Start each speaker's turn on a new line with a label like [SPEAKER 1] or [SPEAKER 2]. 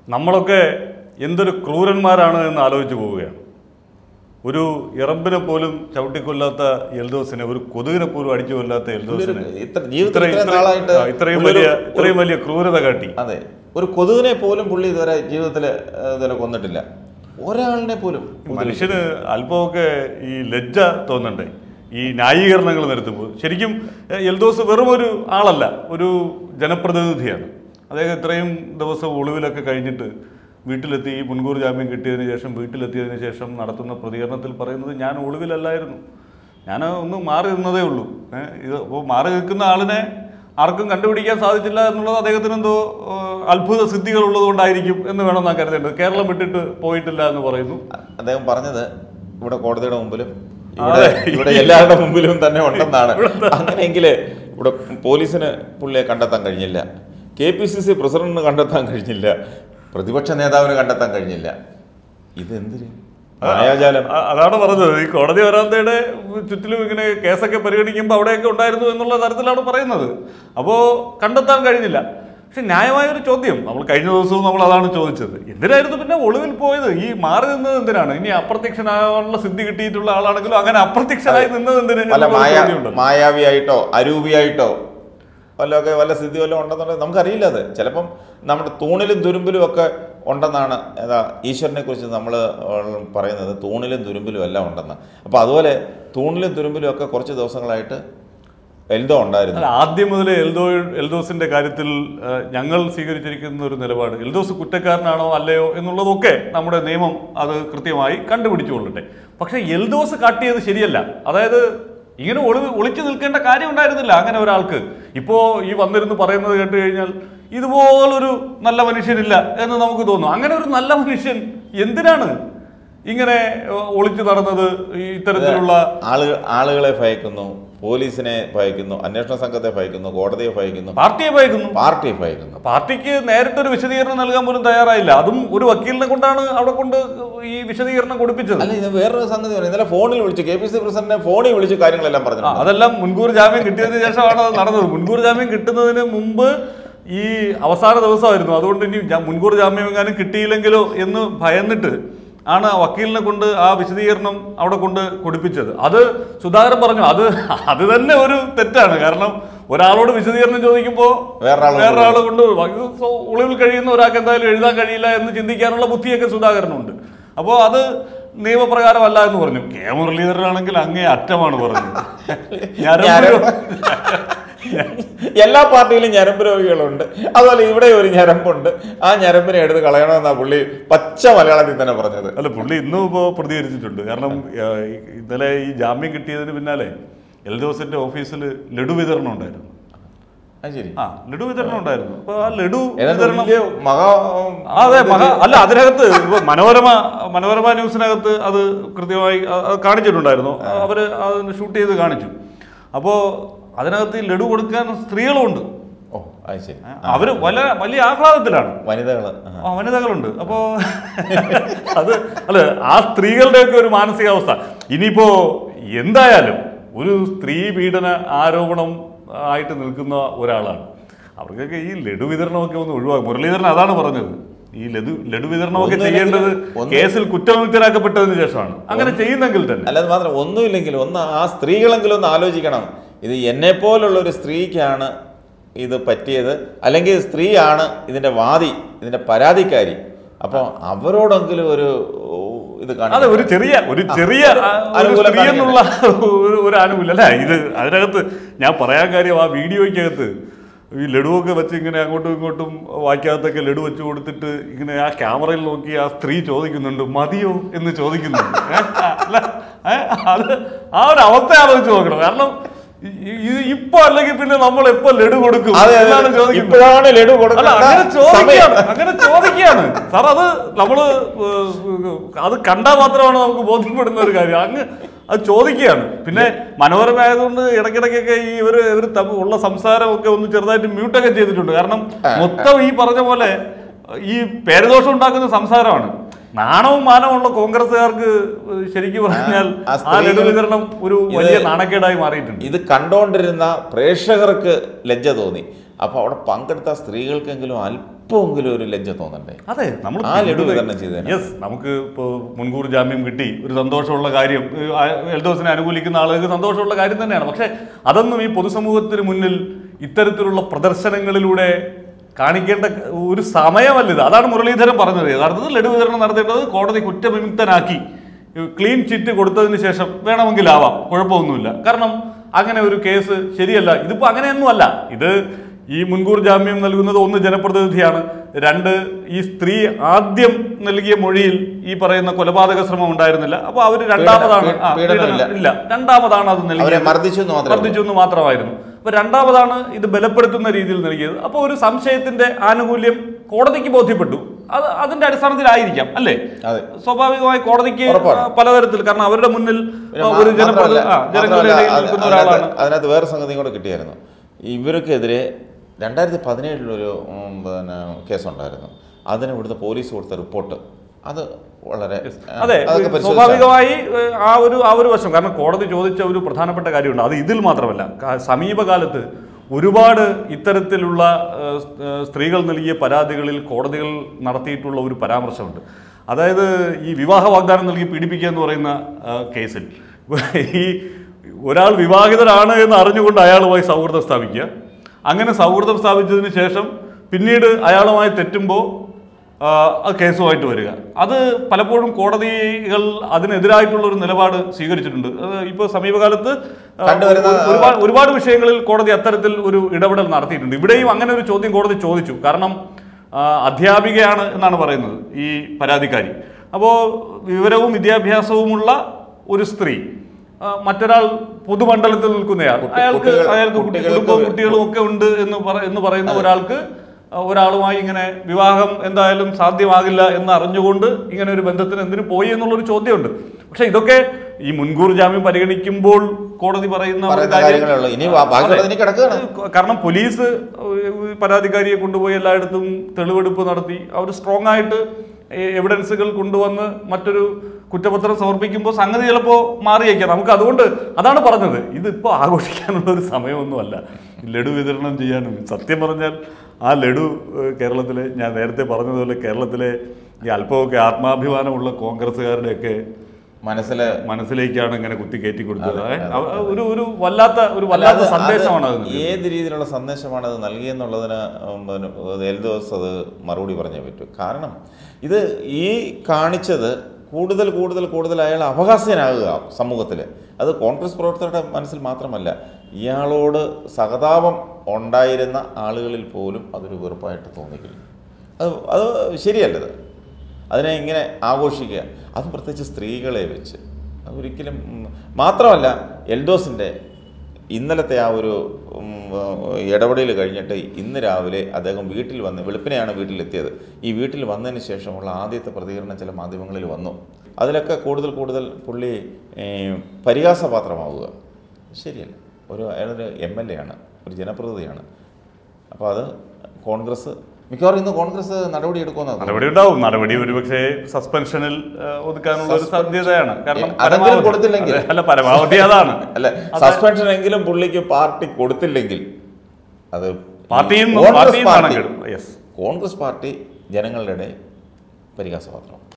[SPEAKER 1] നമ്മളൊക്കെ എന്തൊരു ക്രൂരന്മാരാണ് എന്ന് ആലോചിച്ച് പോവുകയാണ്. ഒരു ഇറമ്പിനെ പോലും ചവിട്ടിക്കൊല്ലാത്ത എൽദോസിനെ, ഒരു കൊതുകിനെ പോലും അടിച്ചു കൊല്ലാത്ത എൽദോസിനെ ഇത്രയും വലിയ ക്രൂരത കാട്ടി.
[SPEAKER 2] അതെ, ഒരു കൊതുകിനെ പോലും പുള്ളി ഇതുവരെ ജീവിതത്തിൽ ഇതുവരെ കൊന്നിട്ടില്ല, ഒരാളിനെ പോലും.
[SPEAKER 1] മനുഷ്യന് അല്പമൊക്കെ ഈ ലജ്ജ തോന്നണ്ടേ ഈ ന്യായീകരണങ്ങൾ നിരത്തുമ്പോൾ? ശരിക്കും എൽദോസ് വെറും ഒരു ആളല്ല, ഒരു ജനപ്രതിനിധിയാണ്. അദ്ദേഹം ഇത്രയും ദിവസം ഒളിവിലൊക്കെ കഴിഞ്ഞിട്ട് വീട്ടിലെത്തി, മുൻകൂർ ജാമ്യം കിട്ടിയതിന് ശേഷം വീട്ടിലെത്തിയതിന് ശേഷം നടത്തുന്ന പ്രതികരണത്തിൽ പറയുന്നത്, ഞാൻ ഒളിവിലല്ലായിരുന്നു, ഞാൻ ഒന്ന് മാറി നിന്നതേ ഉള്ളൂ. ഇത് അപ്പോൾ മാറി നിൽക്കുന്ന ആളിനെ ആർക്കും കണ്ടുപിടിക്കാൻ സാധിച്ചില്ല എന്നുള്ളത് അദ്ദേഹത്തിന് എന്തോ അത്ഭുത സിദ്ധികൾ ഉള്ളതുകൊണ്ടായിരിക്കും എന്ന് വേണം നാം കരുതേണ്ടത്. കേരളം വിട്ടിട്ട് പോയിട്ടില്ല എന്ന് പറയുന്നു.
[SPEAKER 2] അദ്ദേഹം പറഞ്ഞത് ഇവിടെ കോടതിയുടെ മുമ്പിലും ഇവിടെ എല്ലാവരുടെ മുമ്പിലും തന്നെ ഉണ്ടെന്നാണ്. അങ്ങനെയെങ്കിൽ ഇവിടെ പോലീസിന് പുള്ളിയെ കണ്ടെത്താൻ കഴിഞ്ഞില്ല, KPCC പ്രസിഡന്റിന് കണ്ടെത്താൻ കഴിഞ്ഞില്ല, പ്രതിപക്ഷ നേതാവിന് കണ്ടെത്താൻ കഴിഞ്ഞില്ല. ഇതെന്തിന് മായാജാലം?
[SPEAKER 1] അതാണ് പറഞ്ഞത്. ഈ കോടതി വരാന്തയുടെ ചുറ്റിലും ഇങ്ങനെ കേസൊക്കെ പരിഗണിക്കുമ്പോൾ അവിടെയൊക്കെ ഉണ്ടായിരുന്നു എന്നുള്ള തരത്തിലാണ് പറയുന്നത്. അപ്പോൾ കണ്ടെത്താൻ കഴിഞ്ഞില്ല. പക്ഷെ ന്യായമായൊരു ചോദ്യം, നമ്മൾ കഴിഞ്ഞ ദിവസവും നമ്മൾ അതാണ് ചോദിച്ചത്, എന്തിനായിരുന്നു പിന്നെ ഒളിവിൽ പോയത്? ഈ മാറി നിന്നത് എന്തിനാണ്? ഇനി അപ്രത്യക്ഷനാകാനുള്ള സിദ്ധി കിട്ടിയിട്ടുള്ള ആളാണെങ്കിലും അങ്ങനെ അപ്രത്യക്ഷനായി നിന്നത് എന്തിനാണ്?
[SPEAKER 2] മായാവിയായിട്ടോ അരൂപിയായിട്ടോ വല്ലതൊക്കെ വല്ല സിദ്ധി വല്ലതും ഉണ്ടെന്നുണ്ടെങ്കിൽ നമുക്കറിയില്ല. അത് ചിലപ്പം നമ്മുടെ തൂണിലും തുരുമ്പിലും ഒക്കെ ഉണ്ടെന്നാണ് ഈശ്വരനെ കുറിച്ച് നമ്മൾ പറയുന്നത്. തൂണിലും തുരുമ്പിലും എല്ലാം ഉണ്ടെന്ന്. അപ്പോൾ അതുപോലെ തൂണിലും തുരുമ്പിലും ഒക്കെ കുറച്ച് ദിവസങ്ങളായിട്ട് എൽദോ ഉണ്ടായിരുന്നു.
[SPEAKER 1] ആദ്യം മുതൽ എൽദോസിന്റെ കാര്യത്തിൽ ഞങ്ങൾ സ്വീകരിച്ചിരിക്കുന്ന ഒരു നിലപാട്, എൽദോസ് കുറ്റക്കാരനാണോ അല്ലയോ എന്നുള്ളതൊക്കെ നമ്മുടെ നിയമം അത് കൃത്യമായി കണ്ടുപിടിച്ചുകൊള്ളട്ടെ. പക്ഷെ എൽദോസ് കാട്ടിയത് ശരിയല്ല. അതായത് ഇങ്ങനെ ഒളിച്ചു നിൽക്കേണ്ട കാര്യം ഉണ്ടായിരുന്നില്ല അങ്ങനെ ഒരാൾക്ക്. ഇപ്പോൾ ഈ വന്നിരുന്ന് പറയുന്നത് കേട്ട് കഴിഞ്ഞാൽ ഇതുപോലൊരു നല്ല മനുഷ്യനില്ല എന്ന് നമുക്ക് തോന്നും. അങ്ങനെ ഒരു നല്ല മനുഷ്യൻ എന്തിനാണ് ഇങ്ങനെ ഒളിച്ചു നടന്നത്? ഇത്തരത്തിലുള്ള
[SPEAKER 2] ആളുകളെ ഭയക്കുന്നു, പോലീസിനെ ഭയക്കുന്നു, അന്വേഷണ സംഘത്തെ ഭയക്കുന്നു, കോടതിയെ ഭയക്കുന്നു,
[SPEAKER 1] പാർട്ടിയെ ഭയക്കുന്നു. പാർട്ടിക്ക് നേരിട്ടൊരു വിശദീകരണം നൽകാൻ പോലും തയ്യാറായില്ല. അതും ഒരു വക്കീലിനെ കൊണ്ടാണ് അവിടെ കൊണ്ട് ഈ വിശദീകരണം കൊടുപ്പിച്ചത്.
[SPEAKER 2] അല്ല, ഇത് വേറൊരു സംഗതി പറയും. ഇന്നലെ ഫോണിൽ വിളിച്ചു, KPCC പ്രസിഡന്റിനെ ഫോണിൽ വിളിച്ച് കാര്യങ്ങളെല്ലാം പറഞ്ഞു.
[SPEAKER 1] അതെല്ലാം മുൻകൂർ ജാമ്യം കിട്ടിയതിന് ശേഷമാണ് അത് നടന്നത്. മുൻകൂർ ജാമ്യം കിട്ടുന്നതിന് മുമ്പ് ഈ അവസാന ദിവസമായിരുന്നു. അതുകൊണ്ട് ഇനി മുൻകൂർ ജാമ്യം എങ്ങാനും കിട്ടിയില്ലെങ്കിലോ എന്ന് ഭയന്നിട്ട് ആണ് വക്കീലിനെ കൊണ്ട് ആ വിശദീകരണം അവിടെ കൊണ്ട് കൊടുപ്പിച്ചത്. അത് സുധാകരൻ പറഞ്ഞു, അത് തന്നെ ഒരു തെറ്റാണ്. കാരണം ഒരാളോട് വിശദീകരണം ചോദിക്കുമ്പോൾ വേറൊരാളെ കൊണ്ട് ഒളിവിൽ കഴിയുന്ന ഒരാൾക്ക് എന്തായാലും എഴുതാൻ കഴിയില്ല എന്ന് ചിന്തിക്കാനുള്ള ബുദ്ധിയൊക്കെ സുധാകരനുണ്ട്. അപ്പോൾ അത് നിയമപ്രകാരമല്ല എന്ന് പറഞ്ഞു. കെ മുരളീധരനാണെങ്കിൽ അങ്ങേ അറ്റമാണ് പറഞ്ഞത്.
[SPEAKER 2] എല്ലാ പാർട്ടിയിലും ഞരമ്പ് രോഗികളുണ്ട്, അതുപോലെ ഇവിടെ ഒരു ഞരമ്പുണ്ട്, ആ ഞരമ്പിനെ എടുത്ത് കളയണമെന്നാണ് പുള്ളി പച്ച മലയാളത്തിൽ തന്നെ പറഞ്ഞത്.
[SPEAKER 1] അല്ല, പുള്ളി ഇന്നും ഇപ്പോൾ പ്രതികരിച്ചിട്ടുണ്ട്. കാരണം ഇന്നലെ ഈ ജാമ്യം കിട്ടിയതിന് പിന്നാലെ എൽദോസിന്റെ ഓഫീസിൽ ലഡു വിതരണം ഉണ്ടായിരുന്നു. ലഡു വിതരണം ഉണ്ടായിരുന്നു. അപ്പൊ ആ ലഡു വിതരണം അല്ല, അതിനകത്ത് മനോരമ ന്യൂസിനകത്ത് അത് കൃത്യമായി കാണിച്ചിട്ടുണ്ടായിരുന്നു. അവര് അതിന് ഷൂട്ട് ചെയ്ത് കാണിച്ചു. അപ്പോൾ അതിനകത്ത് ഈ ലഡു കൊടുക്കാൻ സ്ത്രീകളുണ്ട്. അവര് വലിയ ആഹ്ലാദത്തിലാണ്. വനിതകളുണ്ട്. അപ്പോ അത് അല്ല, ആ സ്ത്രീകളുടെയൊക്കെ ഒരു മാനസികാവസ്ഥ. ഇനിയിപ്പോ എന്തായാലും ഒരു സ്ത്രീ പീഡന ആരോപണം ആയിട്ട് നിൽക്കുന്ന ഒരാളാണ്. അവർക്കൊക്കെ ഈ ലഡു വിതരണമൊക്കെ ഒന്ന് ഒഴിവാക്കും. മുരളീധരൻ അതാണ് പറഞ്ഞത്, ഈ ലഡു വിതരണമൊക്കെ ചെയ്യേണ്ടത് കേസിൽ കുറ്റവിമുക്തരാക്കപ്പെട്ടതിന് ശേഷമാണ്. അങ്ങനെ ചെയ്യുന്നെങ്കിൽ തന്നെ.
[SPEAKER 2] അല്ലാതെ മാത്രം ഒന്നുമില്ലെങ്കിൽ ആ സ്ത്രീകളെങ്കിലും ഒന്ന് ആലോചിക്കണം, ഇത് എന്നെപ്പോലുള്ള ഒരു സ്ത്രീക്കാണ് ഇത് പറ്റിയത്, അല്ലെങ്കിൽ സ്ത്രീയാണ് ഇതിന്റെ വാദി, ഇതിന്റെ പരാതിക്കാരി. അപ്പോൾ അവരോടെങ്കിലും ഒരു ഇത് കാണാം,
[SPEAKER 1] ഒരു ചെറിയ എന്നുള്ള ഒരു ആനുകൂല്യം അല്ല ഇത്. അതിനകത്ത് ഞാൻ പറയാൻ കാര്യം, ആ വീഡിയോയ്ക്കകത്ത് ഈ ലഡുവൊക്കെ വെച്ച് ഇങ്ങനെ അങ്ങോട്ടും ഇങ്ങോട്ടും വായിക്കകത്തൊക്കെ ലഡു വെച്ച് കൊടുത്തിട്ട് ഇങ്ങനെ ആ ക്യാമറയിൽ നോക്കി ആ സ്ത്രീ ചോദിക്കുന്നുണ്ട്, മതിയോ എന്ന് ചോദിക്കുന്നുണ്ട്. അല്ല, അത് ആ ഒരു അവസ്ഥ ആലോചിച്ച് നോക്കണം. കാരണം ഇപ്പൊ അല്ലെങ്കിൽ പിന്നെ നമ്മൾ എപ്പോ ലഡു കൊടുക്കും
[SPEAKER 2] ഇപ്പോഴാണ് ലഡു കൊടുക്കുക.
[SPEAKER 1] അങ്ങനെ ചോദിക്കുകയാണ് സാർ. അത് നമ്മള് അത് കണ്ടാൽ മാത്രമാണ് നമുക്ക് ബോധ്യപ്പെടുന്ന ഒരു കാര്യം. അങ്ങ് അത് ചോദിക്കുകയാണ്. പിന്നെ മനോരമ ആയതുകൊണ്ട് ഇടയ്ക്കിടയ്ക്കൊക്കെ ഈ ഇവർ ഉള്ള സംസാരമൊക്കെ ഒന്ന് ചെറുതായിട്ട് മ്യൂട്ടൊക്കെ ചെയ്തിട്ടുണ്ട്. കാരണം മൊത്തം ഈ പറഞ്ഞ പോലെ ഈ പേരുദോഷം ഉണ്ടാക്കുന്ന സംസാരമാണ്. നാണവും മാനവുമുള്ള കോൺഗ്രസ്സുകാർക്ക് ശരിക്കും പറഞ്ഞാൽ ആ ലഡു വിതരണം ഒരു വലിയ നാണക്കേടായി മാറിയിട്ടുണ്ട്.
[SPEAKER 2] ഇത് കണ്ടുകൊണ്ടിരുന്ന പ്രേക്ഷകർക്ക് ലജ്ജ തോന്നി. അപ്പോൾ അവിടെ പങ്കെടുത്ത സ്ത്രീകൾക്കെങ്കിലും അല്പമെങ്കിലും ഒരു ലജ്ജ തോന്നണ്ടേ?
[SPEAKER 1] അതെ, നമ്മൾ
[SPEAKER 2] ആ ലഡു വിതരണം ചെയ്തത്.
[SPEAKER 1] യെസ്, നമുക്ക് ഇപ്പോൾ മുൻകൂർ ജാമ്യം കിട്ടി, ഒരു സന്തോഷമുള്ള കാര്യം, എൽദോസിനെ അനുകൂലിക്കുന്ന ആളുകൾക്ക് സന്തോഷമുള്ള കാര്യം തന്നെയാണ്. പക്ഷേ അതൊന്നും ഈ പൊതുസമൂഹത്തിന് മുന്നിൽ ഇത്തരത്തിലുള്ള പ്രദർശനങ്ങളിലൂടെ കാണിക്കേണ്ട ഒരു സമയമല്ല ഇത്. അതാണ് മുരളീധരൻ പറഞ്ഞത്. യഥാർത്ഥത്തിൽ ലഡു വിതരണം നടത്തേണ്ടത് കോടതി കുറ്റവിമുക്തനാക്കി ക്ലീൻ ചിറ്റ് കൊടുത്തതിന് ശേഷം വേണമെങ്കിലാവാം, കുഴപ്പമൊന്നുമില്ല. കാരണം അങ്ങനെ ഒരു കേസ് ശരിയല്ല. ഇതിപ്പോൾ അങ്ങനെയൊന്നുമല്ല. ഇത് ഈ മുൻകൂർ ജാമ്യം നൽകുന്നത് ഒന്ന് ജനപ്രതിനിധിയാണ്, രണ്ട് ഈ സ്ത്രീ ആദ്യം നൽകിയ മൊഴിയിൽ ഈ പറയുന്ന കൊലപാതക ശ്രമം ഉണ്ടായിരുന്നില്ല. അപ്പൊ അവര് രണ്ടാമതാണ് രണ്ടാമതാണ് അത് നൽകിയത്, മർദ്ദിച്ചു എന്ന് മാത്രമായിരുന്നു. അപ്പൊ രണ്ടാമതാണ് ഇത് ബലപ്പെടുത്തുന്ന രീതിയിൽ നൽകിയത്. അപ്പോൾ ഒരു സംശയത്തിന്റെ ആനുകൂല്യം കോടതിക്ക് ബോധ്യപ്പെട്ടു. അത് അതിന്റെ അടിസ്ഥാനത്തിലായിരിക്കാം അല്ലേ? സ്വാഭാവികമായി കോടതിക്ക് പലതരത്തിൽ, കാരണം അവരുടെ മുന്നിൽ ഒരു ജനങ്ങളുടെ നിൽക്കുന്ന ഒരാളാണ്.
[SPEAKER 2] അതിനകത്ത് വേറെ സംഗതി കൂടെ കിട്ടിയായിരുന്നു. ഇവർക്കെതിരെ 2017 കേസുണ്ടായിരുന്നു. അതിന് ഇവിടുത്തെ പോലീസ് കൊടുത്ത റിപ്പോർട്ട് അത് വളരെ
[SPEAKER 1] അതെ, സ്വാഭാവികമായി ആ ഒരു വശം. കാരണം കോടതി ചോദിച്ച ഒരു പ്രധാനപ്പെട്ട കാര്യമുണ്ട്. അത് ഇതിൽ മാത്രമല്ല, സമീപകാലത്ത് ഒരുപാട് ഇത്തരത്തിലുള്ള സ്ത്രീകൾ നൽകിയ പരാതികളിൽ കോടതികൾ നടത്തിയിട്ടുള്ള ഒരു പരാമർശമുണ്ട്. അതായത് ഈ വിവാഹ വാഗ്ദാനം നൽകി പീഡിപ്പിക്കുക എന്ന് പറയുന്ന കേസിൽ ഈ ഒരാൾ വിവാഹിതരാണ് എന്ന് അറിഞ്ഞുകൊണ്ട് അയാളുമായി സൗഹൃദം സ്ഥാപിക്കുക, അങ്ങനെ സൗഹൃദം സ്ഥാപിച്ചതിന് ശേഷം പിന്നീട് അയാളുമായി തെറ്റുമ്പോൾ കേസുമായിട്ട് വരിക. അത് പലപ്പോഴും കോടതികൾ അതിനെതിരായിട്ടുള്ള ഒരു നിലപാട് സ്വീകരിച്ചിട്ടുണ്ട്. ഇപ്പോൾ സമീപകാലത്ത് ഒരുപാട് വിഷയങ്ങളിൽ കോടതി അത്തരത്തിൽ ഒരു ഇടപെടൽ നടത്തിയിട്ടുണ്ട്. ഇവിടെയും അങ്ങനെ ഒരു ചോദ്യം കോടതി ചോദിച്ചു. കാരണം അധ്യാപികയാണ് എന്നാണ് പറയുന്നത് ഈ പരാതിക്കാരി. അപ്പോൾ വിവരവും വിദ്യാഭ്യാസവുമുള്ള ഒരു സ്ത്രീ, മറ്റൊരാൾ പൊതുമണ്ഡലത്തിൽ നിൽക്കുന്നയാൾ, അയാൾക്ക് കുടുംബവും കുട്ടികളും ഒക്കെ ഉണ്ട് എന്ന് പറയുന്ന ഒരാളുമായി ഇങ്ങനെ വിവാഹം എന്തായാലും സാധ്യമാകില്ല എന്ന് അറിഞ്ഞുകൊണ്ട് ഇങ്ങനെ ഒരു ബന്ധത്തിന് എന്തിനു പോയി എന്നുള്ളൊരു ചോദ്യമുണ്ട്. പക്ഷെ ഇതൊക്കെ ഈ മുൻകൂർ ജാമ്യം പരിഗണിക്കുമ്പോൾ കോടതി പറയുന്ന കാരണം പോലീസ് പരാതിക്കാരിയെ കൊണ്ടുപോയി എല്ലായിടത്തും തെളിവെടുപ്പ് നടത്തി അവർ സ്ട്രോങ് ആയിട്ട് എവിഡൻസുകൾ കൊണ്ടുവന്ന് മറ്റൊരു കുറ്റപത്രം സമർപ്പിക്കുമ്പോൾ സംഗതി ചിലപ്പോൾ മാറിയേക്കാം. നമുക്ക് അതുകൊണ്ട് അതാണ് പറഞ്ഞത്, ഇതിപ്പോൾ ആഘോഷിക്കാനുള്ള ഒരു സമയമൊന്നുമല്ല ലഡു വിതരണം ചെയ്യാനും. സത്യം പറഞ്ഞാൽ ആ ലഡു കേരളത്തിലെ, ഞാൻ നേരത്തെ പറഞ്ഞതുപോലെ കേരളത്തിലെ ഈ അല്പമൊക്കെ ആത്മാഭിമാനമുള്ള കോൺഗ്രസ്സുകാരുടെയൊക്കെ മനസ്സിലേക്കാണ് ഇങ്ങനെ കുത്തി കയറ്റി കൊടുത്തത്. ഒരു വല്ലാത്ത സന്ദേശമാണ് അത്.
[SPEAKER 2] ഏത് രീതിയിലുള്ള സന്ദേശമാണ് അത് നൽകിയെന്നുള്ളതിന് എൽദോസ് അത് മറുപടി പറഞ്ഞേ പറ്റൂ. കാരണം ഇത് ഈ കാണിച്ചത് കൂടുതൽ അയാൾ അപഹാസ്യനാകുക സമൂഹത്തിൽ. അത് കോൺഗ്രസ് പ്രവർത്തകരുടെ മനസ്സിൽ മാത്രമല്ല, ഇയാളോട് സഹതാപം ഉണ്ടായിരുന്ന ആളുകളിൽ പോലും അതൊരു വെറുപ്പായിട്ട് തോന്നിക്കില്ല. അത് ശരിയല്ലത്. അതിനെ ഇങ്ങനെ ആഘോഷിക്കുക, അത് പ്രത്യേകിച്ച് സ്ത്രീകളെ വെച്ച് ഒരിക്കലും. മാത്രമല്ല എൽദോസിൻ്റെ ഇന്നലത്തെ ആ ഒരു ഇടപെടൽ കഴിഞ്ഞിട്ട് ഇന്ന് രാവിലെ അദ്ദേഹം വീട്ടിൽ വന്ന്, വെളുപ്പിനെയാണ് വീട്ടിലെത്തിയത്. ഈ വീട്ടിൽ വന്നതിന് ശേഷമുള്ള ആദ്യത്തെ പ്രതികരണം ചില മാധ്യമങ്ങളിൽ വന്നു. അതിലൊക്കെ കൂടുതൽ പുള്ളി പരിഹാസപാത്രമാവുക ശരിയല്ല. അയാളൊരു MLA ആണ്, ഒരു ജനപ്രതിനിധിയാണ്. അപ്പോൾ അത് കോൺഗ്രസ് മിക്കവാറും ഇന്ന് കോൺഗ്രസ് നടപടി
[SPEAKER 1] ഉണ്ടാവും. നടപടി ഒരുപക്ഷെ സസ്പെൻഷനിൽ ഒതുക്കാനുള്ള ഒരു സാധ്യതയാണ്. കാരണം
[SPEAKER 2] കൊടുത്തില്ലെങ്കിൽ
[SPEAKER 1] പരമാവധി അതാണ്.
[SPEAKER 2] അല്ല, സസ്പെൻഷൻ എങ്കിലും പുള്ളിക്ക് പാർട്ടി കൊടുത്തില്ലെങ്കിൽ അത്
[SPEAKER 1] കോൺഗ്രസ്
[SPEAKER 2] പാർട്ടി ജനങ്ങളുടെ പരിഹാസപാത്രം.